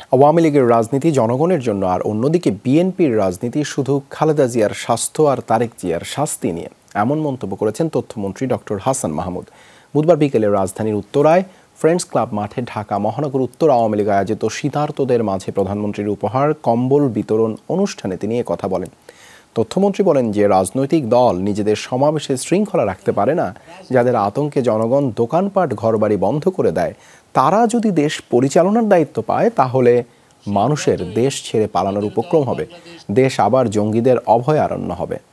আওয়ামী লীগের রাজনীতি জনগণের জন্য, আর অন্যদিকে বিএনপির রাজনীতি শুধু খালেদা জিয়ার স্বাস্থ্য আর তারেক জিয়ার শাস্তি নিয়ে, এমন মন্তব্য করেছেন তথ্যমন্ত্রী ডক্টর হাসান মাহমুদ। বুধবার বিকেলে রাজধানীর উত্তরায় ফ্রেন্ডস ক্লাব মাঠে ঢাকা মহানগর উত্তর আওয়ামী লীগ আয়োজিত শীতার্তদের মাঝে প্রধানমন্ত্রীর উপহার কম্বল বিতরণ অনুষ্ঠানে তিনি কথা বলেন। তথ্যমন্ত্রী বলেন যে রাজনৈতিক দল নিজেদের সমাবেশে শৃঙ্খলা রাখতে পারে না, যাদের আতঙ্কে জনগণ দোকানপাট ঘরবাড়ি বন্ধ করে দেয়, তারা যদি দেশ পরিচালনার দায়িত্ব পায় তাহলে মানুষের দেশ ছেড়ে পালানোর উপক্রম হবে, দেশ আবার জঙ্গিদের অভয়ারণ্য হবে।